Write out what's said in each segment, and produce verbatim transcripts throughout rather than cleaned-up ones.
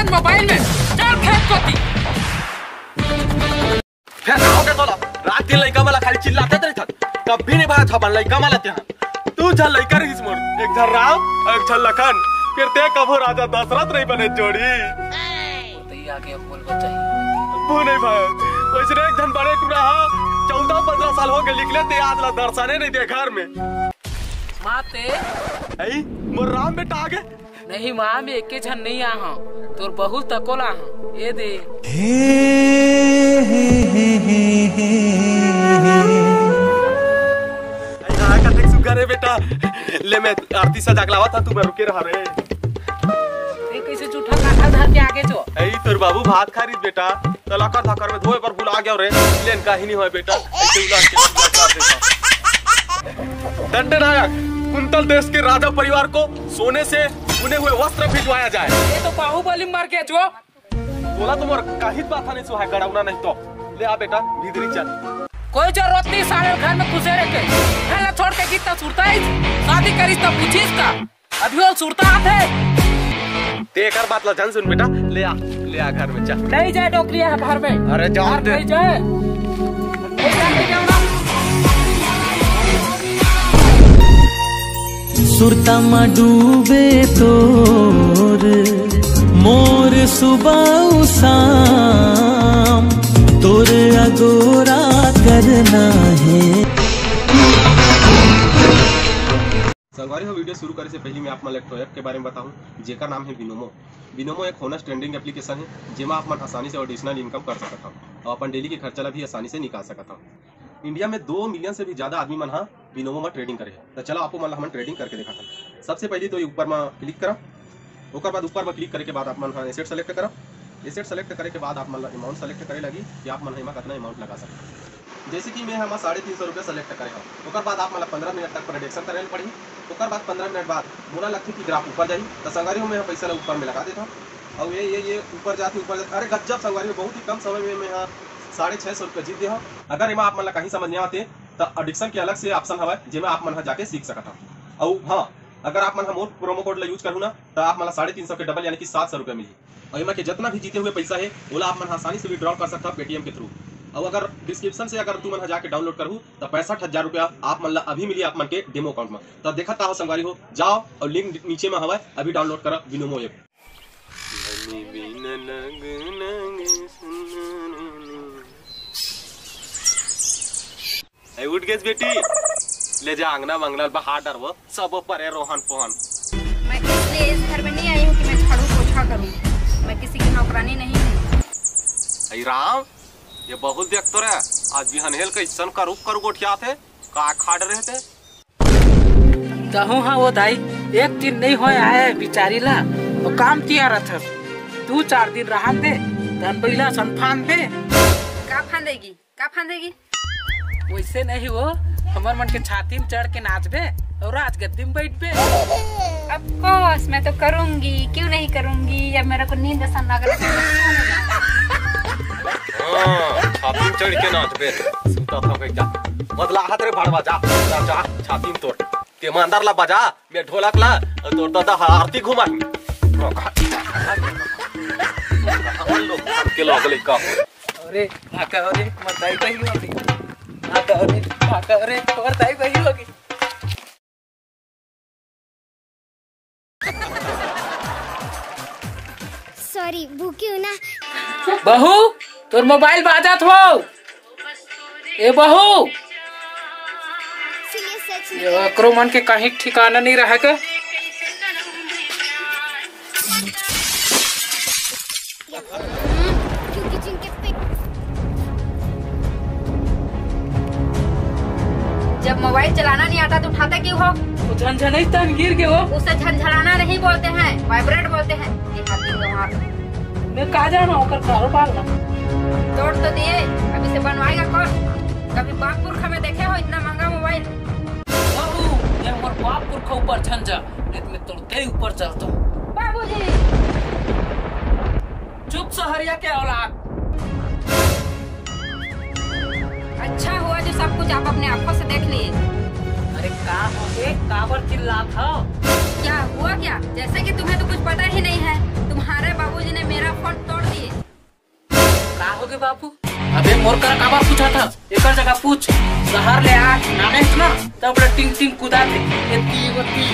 लगन मोबाइल में चल फेंक कोती फिर आओ के तोला रात दिन लइका वाला खाली चिल्लाते रही था कभी नहीं भाया था बन लइका वाला ते तू चल लइका रहीस मोर एक झल राम एक झल लखन फिर ते कबो राजा दशरथ नहीं बने जोड़ी तो आगे बोल बताई वो नहीं भाई वैसे एक जन बड़े टूरा हा चौदह पंद्रह साल हो गए निकले ते आज ला दर्शने नहीं दे घर में माते आई मोर राम बेटा आगे नहीं मां में एके झन नहीं आ हां तोर बहुत तकोला हां ए दे हे हे हे हे आई का देख सुगर है बेटा ले मैं आरती सजा के लावा था तू मैं रुके रहा रे ए कैसे झूठा काठा धर के आगे जो आई तोर बाबू भात खरीद बेटा तलाकर धकर में धोए पर भुला गया रे लेन का ही नहीं होए बेटा ऐसे उलाट के कर देता दंडनायक कुंतल देश के राजा परिवार को सोने से बुने हुए वस्त्र भिजवाया जाए ये तो बाहुबली मार के जो बोला तुम और काहित बात नहीं सुहा गड़ाउना नहीं तो ले आ बेटा भीतरी चल कोई जरूरत नहीं सारे घर में घुसे रह के पहले छोड़ के कितना सुरता है शादी करिस तो पूछिस का अभी वो सुरता आते ते कर बात ला जान सुन बेटा ले आ ले आ घर में चल नहीं जाए डोकरी है घर में अरे जाओ दे नहीं जाए नहीं जाए नहीं जाऊंगा सुरता मा डूबे तोर मोर सुबह शाम तोर अगोरा करना है। संगवारी हो वीडियो शुरू करे से पहले मैं आप मन एक ऐप के बारे में बताऊं जेका नाम है बिनोमो। बिनोमो एक होनेस्ट ट्रेंडिंग एप्लीकेशन है जेमा आप मन आसानी से एडिशनल इनकम कर सकता हूं और अपन डेली के खर्चा भी आसानी से निकाल सकता हूं। इंडिया में दो मिलियन से भी ज्यादा आदमी मन हाँ बिनोमो में ट्रेडिंग करे तो चलो आपको मन हम ट्रेडिंग करके देखा था। सबसे पहले तो ऊपर में क्लिक करा ओकर बाद ऊपर में क्लिक करे के बाद आप मन एसेट सेलेक्ट करा एसेट सेलेक्ट करे के बाद आप मन अमाउंट सेलेक्ट करे लगी कि आप मन हिमा कितना अमाउंट लगा सकते। जैसे कि मैं हम साढ़े तीन सौ रुपये सेलेक्ट करे हाँ ओकर बाद आप मतलब पंद्रह मिनट तक प्रोडक्शन करे पड़ी ओकर बाद पंद्रह मिनट बाद मोला लगती कि ग्राफ ऊपर जाई तो संगवारी हो मैं पैसा ऊपर में लगा देता और ये ये ये ऊपर जाती ऊपर जाती अरे गजब संगवारी में बहुत ही कम समय में मैं यहाँ साढ़े छः सौ रुपये जीत दिया। अगर इमा आप मतलब कहीं समझ नहीं आते तो एडिक्शन के अलग से ऑप्शन हवा जेमा आप मन जाके सीख सकता और हाँ अगर आप मन हम प्रोमो कोड ला यूज करूँ ना तो आप मतलब साढ़े तीन सौ के डबल यानी कि सात सौ रुपये मिली और इमा के जितना भी जीते हुए पैसा है ओला आप मन आसानी से विड्रॉ कर सकता पेटीएम के थ्रू। और अगर डिस्क्रिप्शन से अगर तू मन जाके डाउनलोड करूँ तो पैंसठ हजार रुपया आप मन अभी मिली आप मन के डेमो अकाउंट में तो देखा हो संगवारी हो जाओ और लिंक नीचे में हवा अभी डाउनलोड करा बिनोमो ऐप। उठ गए बेटी ले जा अंगना मंगना बाहर डर वो सब परे रोहन पोहन। मैं इसलिए इस घर में नहीं आई हूँ कि मैं झाड़ू पोछा करूँ मैं किसी की नौकरानी नहीं हूँ। अरे राम ये बहुत देख तो रहे आज भी हनहेल का सन का रूप कर गोठिया थे का खाड़ रहे थे कहूँ हाँ वो दाई एक दिन नहीं हो आए बिचारी ला वो काम किया रहा दो चार दिन रहा दे धन बैला संफान दे का फांदेगी का फांदेगी वैसे नहीं वो हमार मन के छाती में चढ़ के नाचबे और आज गद्दी में बैठ पे। ऑफ कोर्स मैं तो करूंगी क्यों नहीं करूंगी जब मेरे को नींद ऐसा लग रहा है। हां छाती में चढ़ के नाचबे सुता था के जा बदला हाथ रे भाड़वा जा जा जा छाती में तोड़ ते ईमानदार ला बजा मैं ढोलक ला और तोड़ दादा आरती घुमा हम लोग के लोग ले का अरे भाका अरे मताई कही होगी भाका अरे भाका अरे और ताई कही होगी। सॉरी भूखी हूँ ना। बहू तोर मोबाइल बाजत हो ए बहू ये करो मन के कहीं ठिकाना नहीं रहा के जब मोबाइल चलाना नहीं आता तो उठाते क्यों हो? झनझनाई तन गिर के हो उसे झनझनाना नहीं बोलते हैं वाइब्रेट बोलते हैं। मैं कहा जाना होकर कारोबार ना तोड़ तो दिए अभी से बनवाएगा कौन? कभी बाप पुरखा में देखे हो इतना महंगा मोबाइल? बाबू ये हमारे बाप पुरखा ऊपर झंझा नहीं मैं तोड़ते ऊपर चलता हूँ। बाबूजी चुप सहरिया के औलाद। अच्छा हुआ जो सब कुछ आप अपने आंखों से देख लिए। अरे का हो गए काबर चिल्लात हो? क्या हुआ? हुआ क्या? जैसे कि तुम्हें तो कुछ पता ही नहीं है, तुम्हारे बाबूजी ने मेरा फोन तोड़ दिए। का हो गए बाबू? अबे मोर कर काबा पूछा था, एक जगह पूछ। शहर ले आ नाने इतना तब टिंग टिंग कुदा थे। ये ती वो ती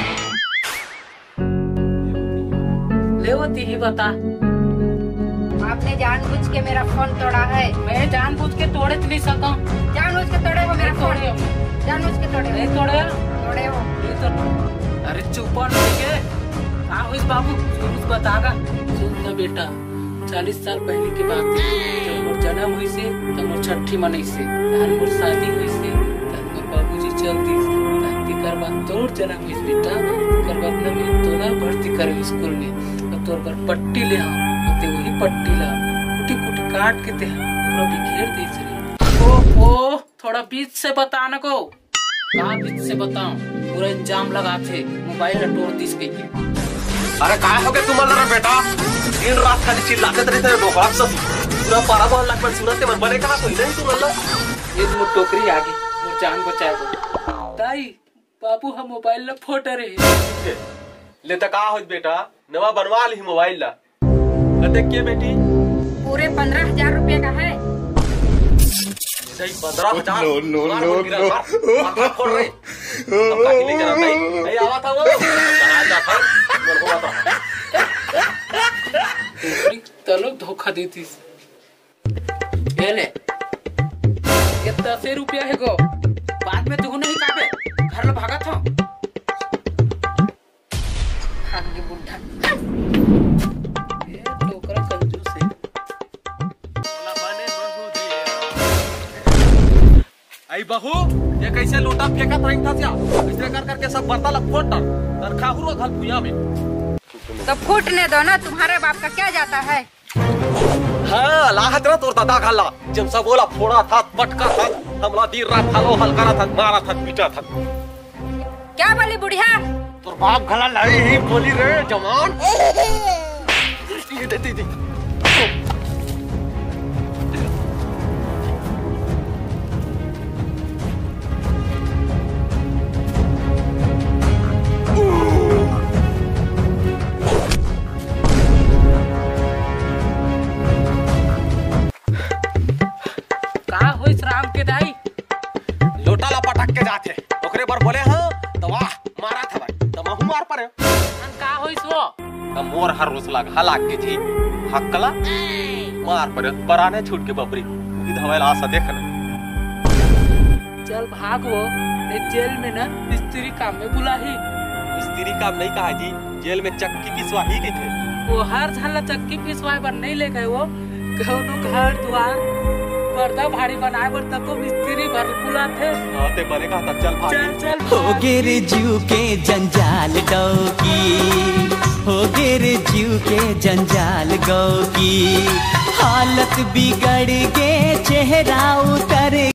ले वो ती ही बता। आपने जानबूझ के मेरा फोन तोड़ा है। मैं जानबूझ के तोड़े तो नहीं सका। जानबूझ के तोड़े हो मेरा फोन? जानबूझ के तोड़े नहीं तोड़े तोड़े हो ये तो। अरे चुप नहीं के का हुई बाबू? कुछ बतागा। सुन ना बेटा, चालीस साल पहले की बात है। जब मोर जन्म हुई से तब मोर छठी मनई से तार मोर शादी हुई से तब मोर बाबूजी चल दी ताती करवा तोर जन्म हुई बेटा। करवा न में तोरा भर्ती कर स्कूल में और तोर पर पट्टी ले हम ते वही पट्टी ला कुटी कुटी काट के ते पूरा बिखेर दे रे। ओ ओ थोड़ा बीच से बता न को। कहां बीच से बताऊं? पूरा इंजाम लगा थे मोबाइल तोड़ दिस गई। अरे काय हो गया तुम्हारा बेटा? दिन रात खाली चिल्लाते रहते हैं डोकरा सब। पूरा पारा बहन लाख पर सूरत मन बने कहा कोई नहीं तुम अल्लाह। ये तो टोकरी आ गई, मोर जान बचाए को। ताई बाबू हम मोबाइल ला फोटो रे। ले त का होत बेटा? नवा बनवा ली मोबाइल ला। कते के बेटी? पूरे पंद्रह हजार रुपए का है। सही पंद्रह हजार? नो नो नो नो माथा फोड़ रही। अब काहे ले जाना नहीं? नहीं आवा था वो। कहां जाता? मेरे को बता। तलो धोखा देती ये ले ये दस रुपया है गो। बाद में तू नहीं काबे घर ला भागा था। आगे बुढ़ा ये टोकरा कंजूस है। आई बहू ये कैसे लोटा फेंका रही था क्या? इसे कर करके सब बर्तन लग फोड़ डाल तरखा हुआ घर भुइया में। तो फूटने दो ना, तुम्हारे बाप का क्या जाता है? हाँ लाहत रहा तोर दादा खाला जब सब बोला फोड़ा था पटका था हमला दीर रात खालो हल्का था मारा था पीटा था। क्या बोली बुढ़िया? तोर बाप घला लाई ही बोली रे जवान। ये दे दे दे लोटा ला पटक के जाते ओकरे पर बोले हाँ दवा मारा था भाई तमहु मार पर का होइस वो? त मोर हर रोज लग हलाक के जी हकला मार पर पराने छूट के बबरी ई धवेला आशा देख न। चल भाग वो ने जेल में ना मिस्त्री काम में बुला ही। मिस्त्री काम नहीं कहा जी, जेल में चक्की पिसवा ही गए थे। वो हर झाला चक्की पिसवाए पर नहीं ले गए। वो कौनो घर द्वार पर्दा भारी बनाए बर तब तो मिस्त्री भर बुलाते। हां ते बने कहा चल भाग चल चल हो गिर जीव के जंजाल डौकी, हो गिर जीव के जंजाल गौ की। हालत बिगड़ के चेहरा उतर